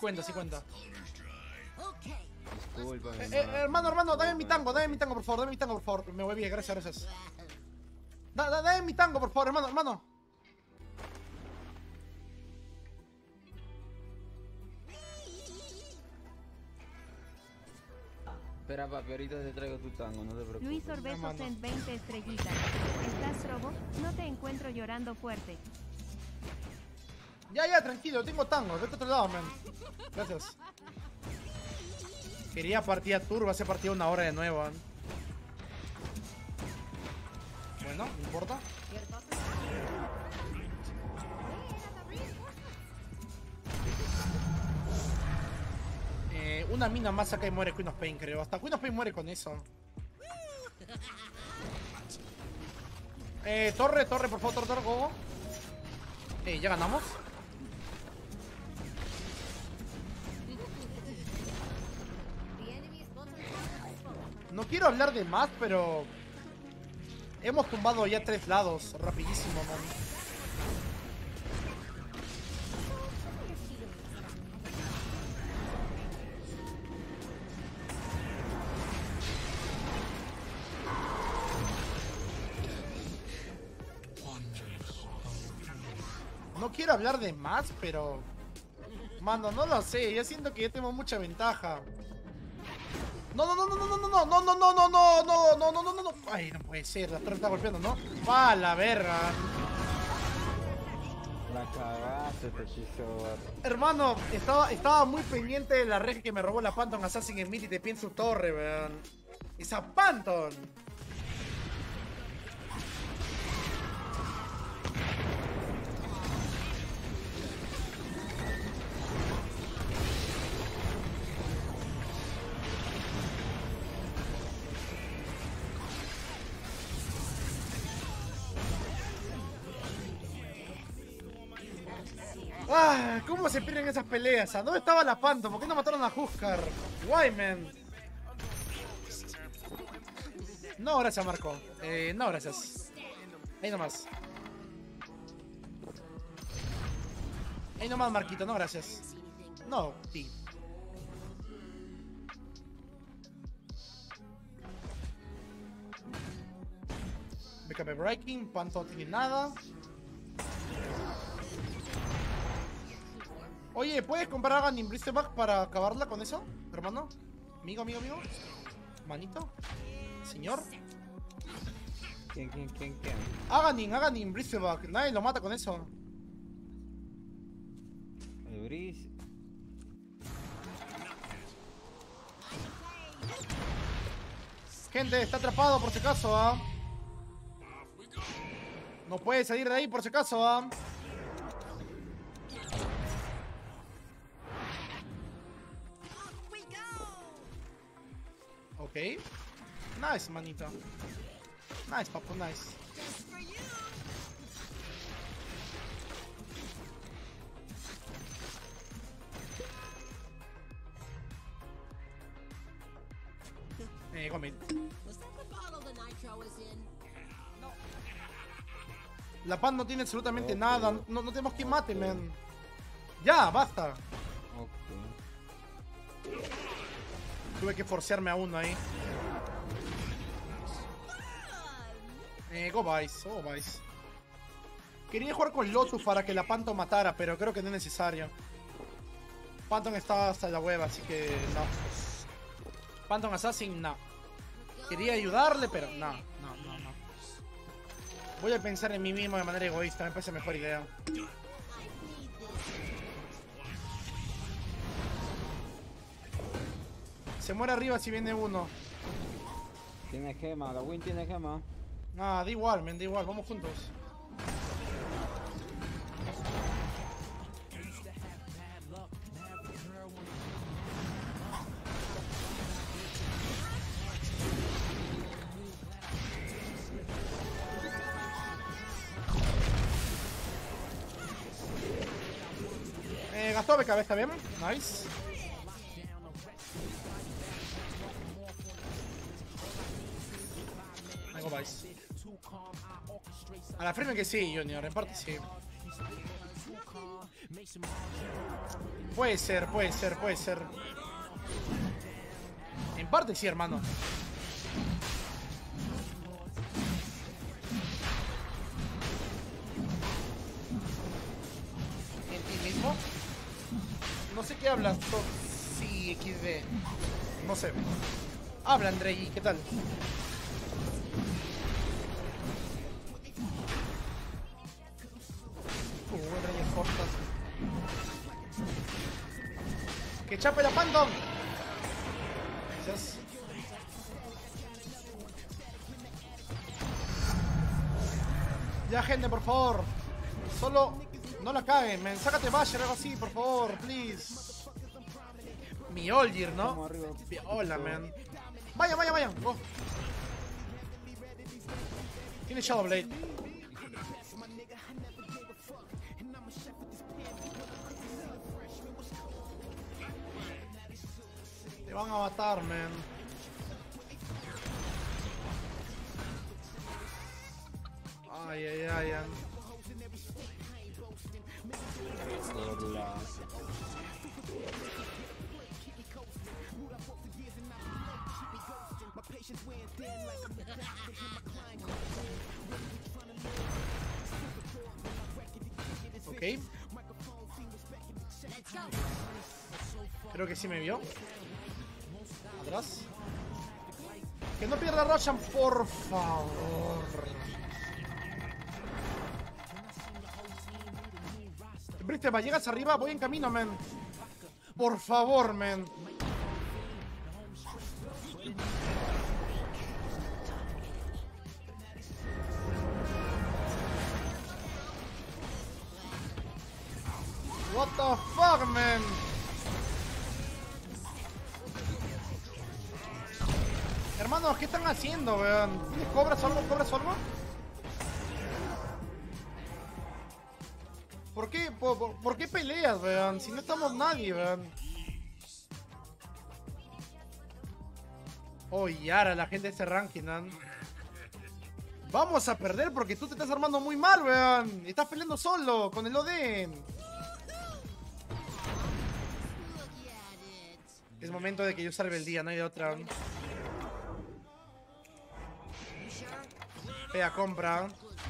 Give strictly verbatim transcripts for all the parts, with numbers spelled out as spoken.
cuenta, sí cuenta. Disculpa, Eh, eh, hermano, hermano, dame mi tango, dame mi tango, por favor, dame mi tango, por favor. Me voy bien, gracias, gracias. Da, da, dame mi tango, por favor, hermano, hermano. Espera, papi, ahorita te traigo tu tango, no te preocupes. Luis Orbeso Cent veinte estrellitas. ¿Estás robo? No te encuentro llorando fuerte. Ya, ya, tranquilo, tengo tango, vete a otro lado, man. Gracias. Quería partida turbo, hace partida una hora de nuevo, man. Bueno, no importa. Eh, una mina más acá y muere Queen of Pain, creo. Hasta Queen of Pain muere con eso. Eh, torre, torre, por favor, torre, torre, go. Eh, ya ganamos. No quiero hablar de más, pero hemos tumbado ya tres lados, rapidísimo, man. No quiero hablar de más, pero mano, no lo sé, ya siento que ya tenemos mucha ventaja. No, no, no, no, no, no, no, no, no, no, no, no, no, no, no, no, no, no. Ay, no puede ser, la torre está golpeando, ¿no? ¡Pa la verga! La cagaste, te quiso. Hermano, estaba, estaba muy pendiente de la reja que me robó la Phantom Assassin en mid y te pienso torre, weón. ¡Esa Phantom! Ah, ¿cómo se pierden esas peleas? ¿A dónde estaba la Phantom? ¿Por qué no mataron a Huskar? Why, man? No, gracias, Marco. Eh, no, gracias. Ahí nomás. Ahí nomás, Marquito. No, gracias. No, sí. B K B Breaking. Phantom no tiene nada. Oye, ¿puedes comprar a Ganin Blisterback para acabarla con eso, hermano? Amigo, amigo, amigo. Manito. Señor. ¿Quién, quién, quién, quién? Aganin, Aganin Blisterback. Nadie lo mata con eso. El Brice. Gente, está atrapado por si acaso, ¿ah? No puede salir de ahí por si acaso, ¿ah? Ok. Nice, manito. Nice, papu, nice. Eh, come. La Pan no tiene absolutamente Ok. nada. No, no tenemos quien mate, man. Ya, basta. Ok. Tuve que forcearme a uno ahí. Eh, go Vice, go Vice. Quería jugar con Lotus para que la Phantom matara, pero creo que no es necesario. Phantom está hasta la hueva, así que no. Phantom Assassin, no. Quería ayudarle, pero no, no, no, no. Voy a pensar en mí mismo de manera egoísta, me parece mejor idea. Se muere arriba si viene uno. Tiene gema, la Win tiene gema. Ah, da igual, men, da igual, vamos juntos. Eh, gastó B K B, está bien. Nice. Ahí go, Vice. A la frame que sí, Junior, en parte sí. Puede ser, puede ser, puede ser. En parte sí, hermano. ¿En ti mismo? No sé qué hablas. Sí, equis de. No sé. Habla, Andrei, ¿qué tal? Uh, rayas cortas. ¡Que chape la Phantom! Gracias. Ya, gente, por favor. Solo no la caguen, men. Sácate Basher o algo así, por favor, please. Mjolnir, ¿no? Hola, man. Vaya, vaya, vaya. Go. Tiene Shadowblade. Te van a matar, man. Ay, ay, ay, ay. Hola. Ok. Creo que sí me vio. Atrás. Que no pierda Roshan, por favor. Bristol, llegas arriba, voy en camino, men. Por favor, men. What the fuck, man. Hermanos, ¿qué están haciendo, weón? ¿Cobras algo? ¿Cobras algo? ¿Por qué? ¿Por, por, por qué peleas, weón? Si no estamos nadie, weón. Oh, Yara, la gente de ese ranking, man. Vamos a perder porque tú te estás armando muy mal, weón. Estás peleando solo con el Oden. Es momento de que yo salve el día, no hay de otra. Pea compra.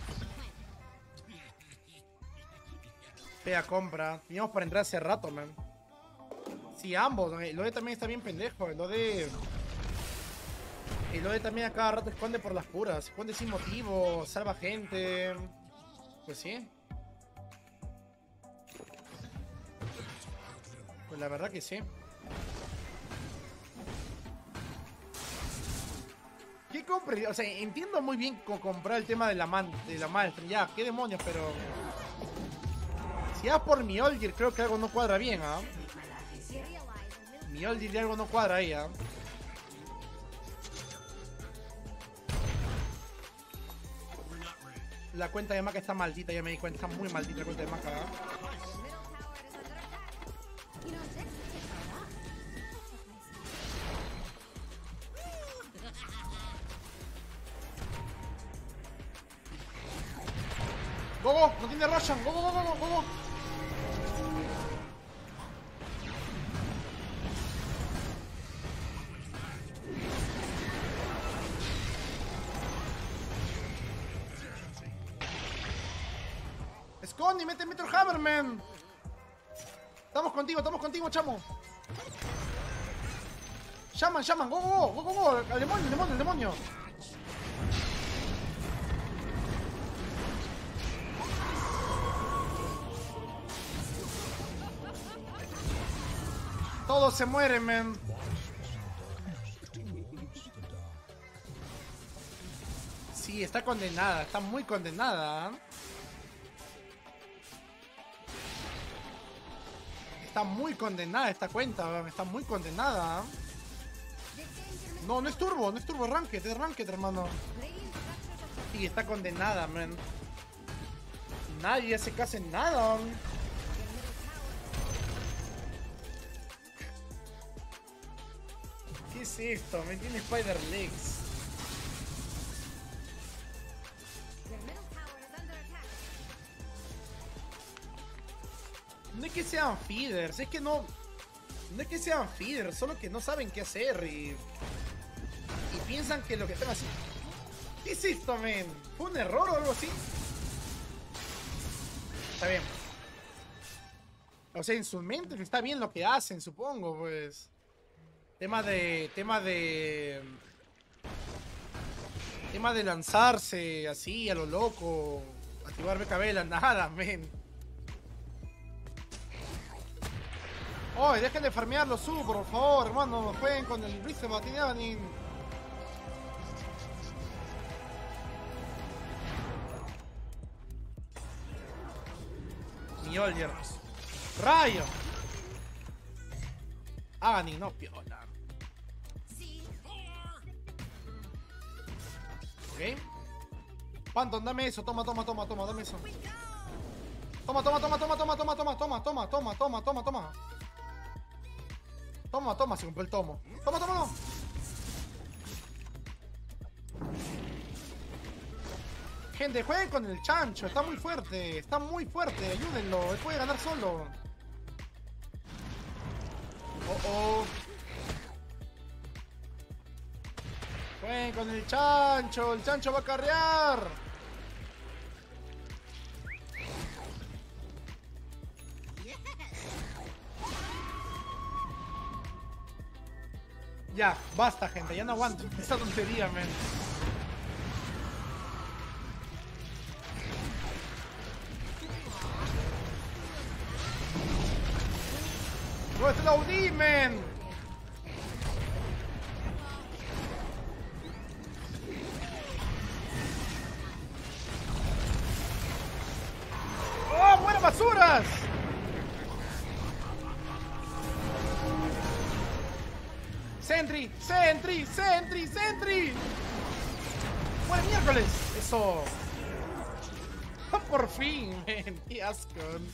Pea compra. Teníamos para entrar hace rato, man. Sí, ambos. El Ode también está bien pendejo. El Ode... El Ode también a cada rato esconde por las puras. Esconde sin motivo. Salva gente. Pues sí. Pues la verdad que sí. ¿Qué compré? O sea, entiendo muy bien co comprar el tema de la man de la maestra. Ya, qué demonios, pero... Si vas por Mjolnir, creo que algo no cuadra bien, ¿ah? ¿eh? Mjolnir y algo no cuadra ahí, ¿ah? ¿eh? La cuenta de Maca está maldita, ya me di cuenta. Está muy maldita la cuenta de Maca, ¿eh? Go, go, no tiene Roshan. Go, go, go, go, go, go. Esconde, mete Meteor Hammer, man. Estamos contigo, estamos contigo, chamo. Llaman, llaman, go, go, go, go, go, al demonio, el demonio, el demonio. Todos se mueren, men. Sí, está condenada, está muy condenada. ¿eh? Está muy condenada esta cuenta, está muy condenada. No, no es turbo, no es turbo, ranked, es ranked, hermano. Sí, está condenada, man. Nadie hace caso en nada. ¿Qué es esto? Me tiene Spider Legs. No es que sean feeders, es que no... No es que sean feeders, solo que no saben qué hacer y... Y piensan que lo que están haciendo... ¿Qué es esto, men? ¿Fue un error o algo así? Está bien. O sea, en sus mentes está bien lo que hacen, supongo, pues. Tema de... Tema de... Tema de lanzarse así, a lo loco. Activar B K B, nada, men. ¡Oye, dejen de farmear los sub, por favor, hermano! Jueguen con el Reset Batinianin. Mjolnir. ¡Rayo! Aghanim, no piola. Ok. Phantom, dame eso. Toma, toma, toma, toma, dame eso. Toma, toma, toma, toma, toma, toma, toma, toma, toma, toma, toma, toma, toma. Toma, toma, se compró el tomo. Toma, toma, toma. Gente, jueguen con el chancho. Está muy fuerte. Está muy fuerte. Ayúdenlo. Él puede ganar solo. Oh, oh. Jueguen con el chancho. El chancho va a carrear. Ya, basta, gente. Ya no aguanto esta tontería, men. ¡No es la U D I, men! ¡Oh, buenas basuras! Sentry, Sentry, Sentry, Sentry. Buen miércoles. Eso. Por fin, men. Qué asco.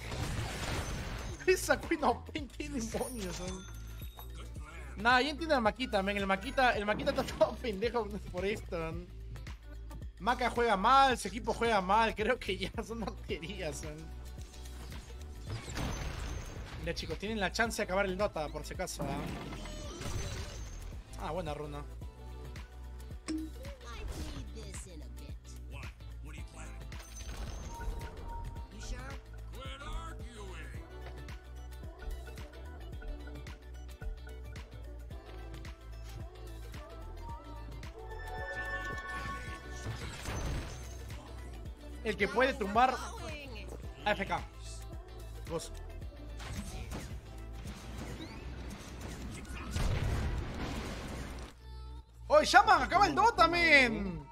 Esa Queen of Pain, qué demonios son. Nah, ya entiendo el Maquita, men. El Maquita, el Maquita está todo pendejo por esto. Maca juega mal, su equipo juega mal. Creo que ya son tonterías, son. Ya, chicos, tienen la chance de acabar el Dota, por si acaso, ¿eh? Ah, buena runa. El que puede tumbar A F K. Vos. ¡Oye, Shaman! ¡Acaba el Dota, men!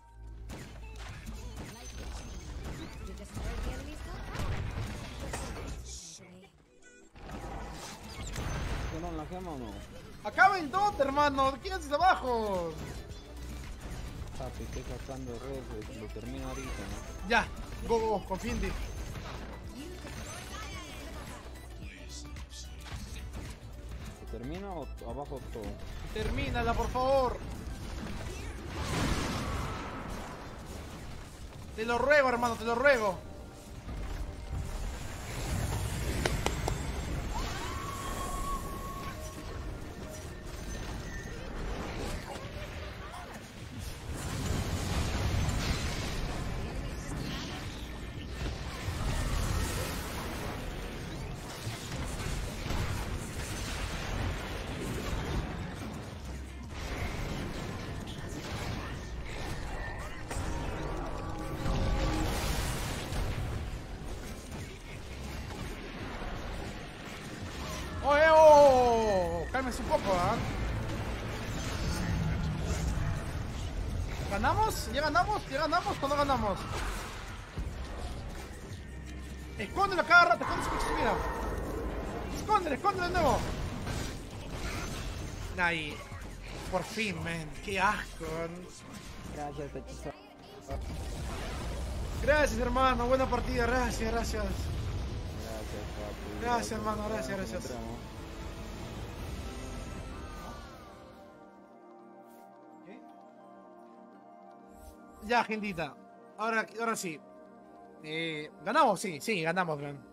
¿Fueron la gema o no? ¡Acaba el Dota, hermano! ¿Quién haces abajo? Papi, estoy sacando red, lo termino ahorita, ¿no? Ya, go, go, go, confía en ti. ¿Se termina o abajo todo? Termínala, por favor. Te lo ruego, hermano, te lo ruego. ¡Oye, oh! Cálmense un poco, ¿ah? ¿eh? ¿Ganamos? ¿Ya ganamos? ¿Ya ganamos o no ganamos? Escóndelo cada rato, escóndelo, escucha, mira. Escóndelo, escóndelo de nuevo. Ahí. Por fin, men. Qué asco. Gracias, hechizo. Gracias, hermano. Buena partida. Gracias, gracias. Gracias, papi. Gracias, hermano. Gracias, gracias. ¿Qué? Ya, gentita. Ahora, ahora sí. Eh, ¿Ganamos? Sí, sí, ganamos, man.